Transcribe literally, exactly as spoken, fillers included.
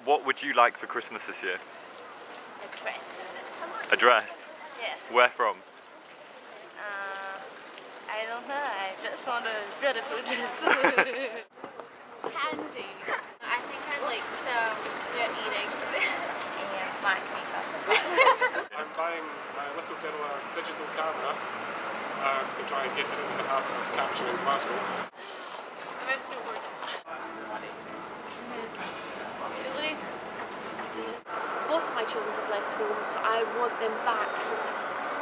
What would you like for Christmas this year? A dress. A dress? Yes. Where from? Uh, I don't know. I just want a beautiful dress. Candy. I think I'd like some good eating. And black makeup. I'm buying my little girl a digital camera um, to try and get her into the habit of capturing Glasgow. I'm a snowboard. Both of my children have left home, so I want them back for Christmas.